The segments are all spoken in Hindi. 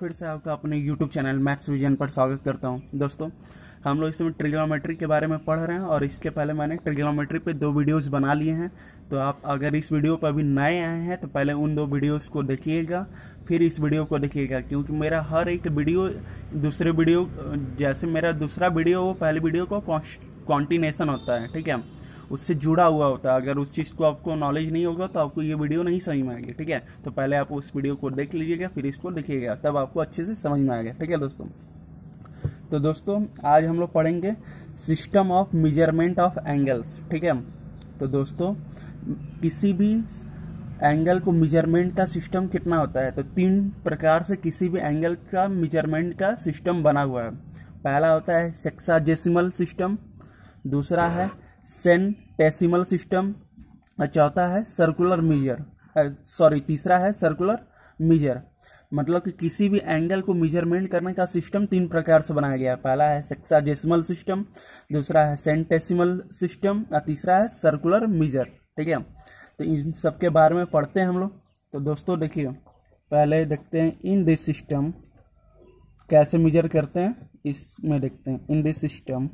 फिर से आपका अपने YouTube चैनल मैथ्स विजन पर स्वागत करता हूं। दोस्तों, हम लोग इसमें ट्रिग्नोमेट्री के बारे में पढ़ रहे हैं और इसके पहले मैंने ट्रिग्नोमेट्री पे 2 वीडियोस बना लिए हैं। तो आप अगर इस वीडियो पर अभी नए आए हैं तो पहले उन 2 वीडियोस को देखिएगा, फिर इस वीडियो को देखिएगा, क्योंकि मेरा हर एक वीडियो दूसरे वीडियो जैसे मेरा दूसरा वीडियो वो पहले वीडियो को कॉन्टिन्यूएशन होता है, ठीक है, उससे जुड़ा हुआ होता है। अगर उस चीज़ को आपको नॉलेज नहीं होगा तो आपको ये वीडियो नहीं समझ में आएगी, ठीक है। तो पहले आप उस वीडियो को देख लीजिएगा, फिर इसको देखिएगा, तब आपको अच्छे से समझ में आएगा, ठीक है दोस्तों। तो दोस्तों, आज हम लोग पढ़ेंगे system of measurement of angles, ठीक है। तो दोस्तों, किसी भी एंगल को मेजरमेंट का सिस्टम कितना होता है, तो 3 प्रकार से किसी भी एंगल का मेजरमेंट का सिस्टम बना हुआ है। पहला होता है सेक्साडेसिमल सिस्टम, दूसरा है सेंटेसिमल सिस्टम, और चौथा है सर्कुलर मेजर तीसरा है सर्कुलर मेजर। मतलब कि किसी भी एंगल को मेजरमेंट करने का सिस्टम 3 प्रकार से बनाया गया है। पहला है सेक्साडेसिमल सिस्टम, दूसरा है सेंटेसिमल सिस्टम और तीसरा है सर्कुलर मेजर, ठीक है। तो इन सब के बारे में पढ़ते हैं हम लोग। तो दोस्तों देखिए, पहले देखते हैं इन दिस सिस्टम कैसे मेजर करते हैं, इसमें देखते हैं। इन दिस सिस्टम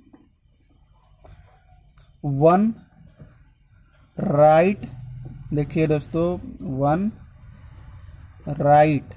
1 राइट, देखिए दोस्तों 1 राइट,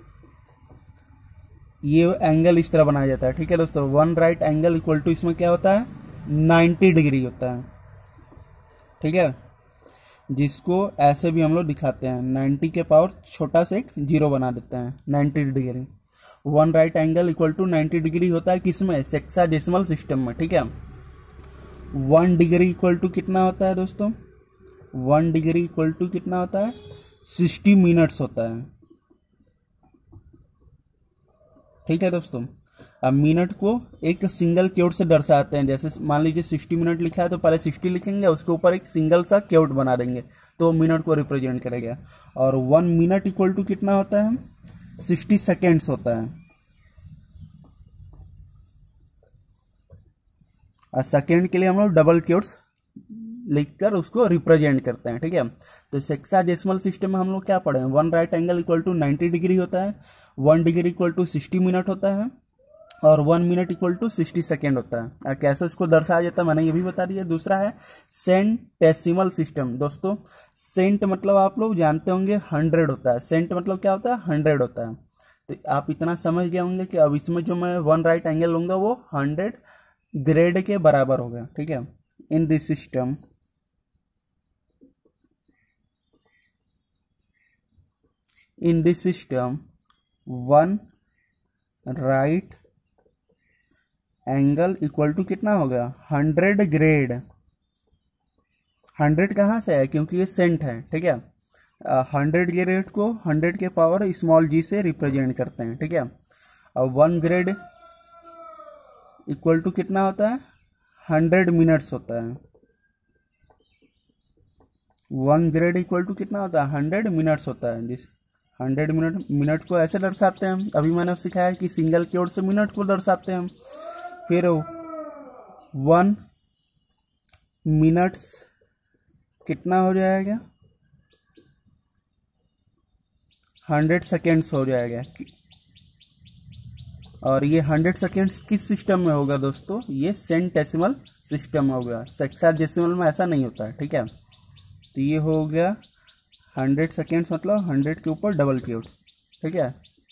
ये एंगल इस तरह बनाया जाता है, ठीक है दोस्तों। 1 राइट एंगल इक्वल टू, इसमें क्या होता है 90 डिग्री होता है, ठीक है, जिसको ऐसे भी हम लोग दिखाते हैं, 90 के पावर छोटा से एक 0 बना देते हैं, 90 degree. 1 right angle equal to 90 degree होता है किसमें, सेक्साडेसिमल सिस्टम में, ठीक है। 1 डिग्री इक्वल टू कितना होता है दोस्तों, 1 डिग्री इक्वल टू कितना होता है 60 मिनट्स होता है, ठीक है दोस्तों। अब मिनट को एक सिंगल क्योट से दर्शाते हैं, जैसे मान लीजिए 60 मिनट लिखा है तो पहले 60 लिखेंगे, उसके ऊपर एक सिंगल सा क्योट बना देंगे तो मिनट को रिप्रेजेंट करेगा। और 1 मिनट इक्वल टू कितना होता है 60 सेकेंड्स होता है, और सेकेंड के लिए हम लोग डबल क्योट्स लिखकर उसको रिप्रेजेंट करते हैं, ठीक है। तो सेक्साडेसिमल सिस्टम में हम लोग क्या पढ़े हैं, 1 right angle equal to 90 degree होता है, 1 डिग्री इक्वल टू 60 मिनट होता है, और 1 मिनट इक्वल टू 60 सेकेंड होता है। और कैसे इसको दर्शाया जाता है मैंने ये भी बता दिया। दूसरा है सेंटेसिमल सिस्टम। दोस्तों, सेंट मतलब आप लोग जानते होंगे 100 होता है, सेंट मतलब क्या होता है 100 होता है। तो आप इतना समझ गए होंगे कि अब इसमें जो मैं 1 राइट एंगल लूंगा वो 100 ग्रेड के बराबर हो गया, ठीक है। In this system in this system 1 right angle equal to कितना हो गया 100 ग्रेड। 100 कहाँ से है, क्योंकि ये सेंट है, ठीक है। 100 ग्रेड को 100 के पावर स्मॉल g से रिप्रेजेंट करते हैं, ठीक है। और 1 ग्रेड इक्वल टू कितना होता है 100 मिनट्स होता है। 1 ग्रेड इक्वल टू कितना होता है 100 मिनट्स होता है। जिस 100 मिनट को ऐसे दर्शाते हैं हम, अभी मैंने सिखाया कि सिंगल क्योट से मिनट को दर्शाते हैं हम। फिर 1 मिनट्स कितना हो जाएगा 100 सेकेंड्स हो जाएगा। और ये 100 सेकेंड्स किस सिस्टम में होगा दोस्तों, ये सेंटेसिमल सिस्टम में होगा, सेक्साडेसिमल में ऐसा नहीं होता है, ठीक है। तो ये हो गया 100 सेकेंड्स मतलब 100 के ऊपर डबल क्योट्स, ठीक है।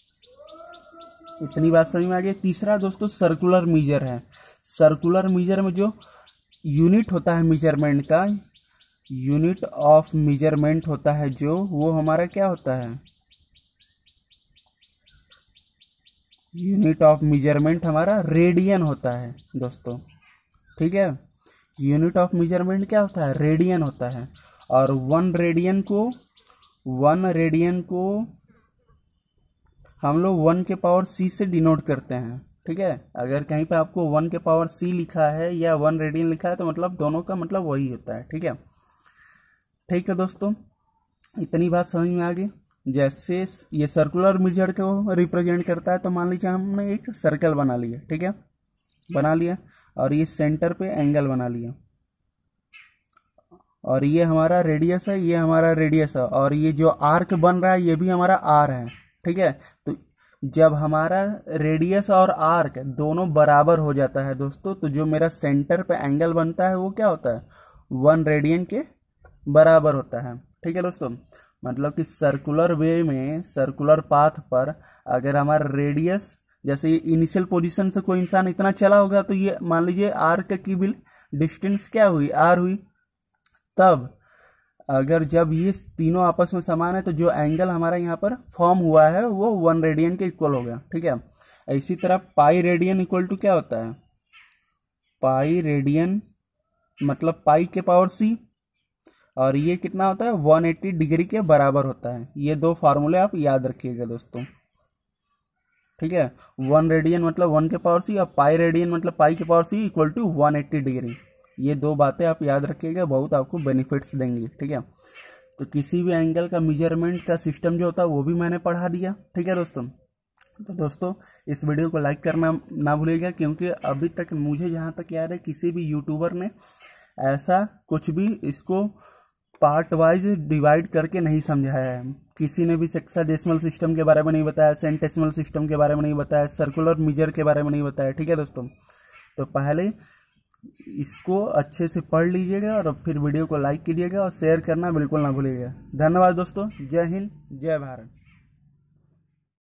इतनी बात समझ में आ गई। तीसरा दोस्तों सर्कुलर मेजर है। सर्कुलर मेजर में जो यूनिट होता है मेजरमेंट का, यूनिट ऑफ मेजरमेंट होता है जो, वो हमारा क्या होता है, यूनिट ऑफ मेजरमेंट हमारा रेडियन होता है दोस्तों, ठीक है। यूनिट ऑफ मेजरमेंट क्या होता है, रेडियन होता है। और 1 रेडियन को हम लोग 1 के पावर c से डिनोट करते हैं, ठीक है। अगर कहीं पे आपको 1 के पावर c लिखा है या 1 रेडियन लिखा है तो मतलब दोनों का मतलब वही होता है, ठीक है। ठीक है दोस्तों, इतनी बात समझ में आ गई। जैसे ये सर्कुलर मेजर को रिप्रेजेंट करता है, तो मान लीजिए हमने एक सर्कल बना लिया, ठीक है, बना लिया, और ये सेंटर पे एंगल बना लिया, और ये हमारा रेडियस है, ये हमारा रेडियस है, और ये जो आर्क बन रहा है ये भी हमारा आर है, ठीक है। तो जब हमारा रेडियस और आर्क दोनों बराबर हो जाता है दोस्तों, तो जो मेरा सेंटर पे एंगल बनता है वो क्या होता है, 1 रेडियन के बराबर होता है। ठीक है दोस्तों, मतलब कि सर्कुलर वे में, सर्कुलर पाथ पर अगर हमारा रेडियस, जैसे इनिशियल पोजीशन से कोई इंसान इतना चला होगा, तो ये मान लीजिए आर्क की भी डिस्टेंस क्या हुई, आर हुई। तब अगर जब ये तीनों आपस में समान है, तो जो एंगल हमारा यहाँ पर फॉर्म हुआ है वो 1 रेडियन के इक्वल हो गया। ठीक है, इसी तरह पाई रेडियन इक्वल टू क्या होता है, पाई रेडियन मतलब पाई के पावर सी, और ये कितना होता है, 180 डिग्री के बराबर होता है। ये दो फार्मूले आप याद रखिएगा दोस्तों। ठीक है, 1 रेडियन मतलब 1 के पावर सी, और पाई रेडियन मतलब पाई के power c equal to 180 degree. ये दो बातें आप याद रखिएगा, बहुत आपको बेनिफिट्स देंगे। ठीक है, तो किसी भी एंगल का मेजरमेंट का सिस्टम जो होता है वो भी मैंने पढ़ा दिया। ठीक है दोस्तों, तो दोस्तों इस वीडियो को लाइक करना ना भूलिएगा, क्योंकि अभी तक मुझे जहाँ तक याद है किसी भी यूट्यूबर ने ऐसा कुछ भी इसको पार्ट वाइज डिवाइड करके नहीं समझाया है। किसी ने भी हेक्साडेसिमल सिस्टम के बारे में नहीं बताया, सेंटेसिमल सिस्टम के बारे में नहीं बताया, सर्कुलर मेजर के बारे में नहीं बताया। ठीक है दोस्तों, तो पहले इसको अच्छे से पढ़ लीजिएगा और फिर वीडियो को लाइक कीजिएगा और शेयर करना बिल्कुल ना भूलिएगा। धन्यवाद दोस्तों, जय हिंद, जय भारत।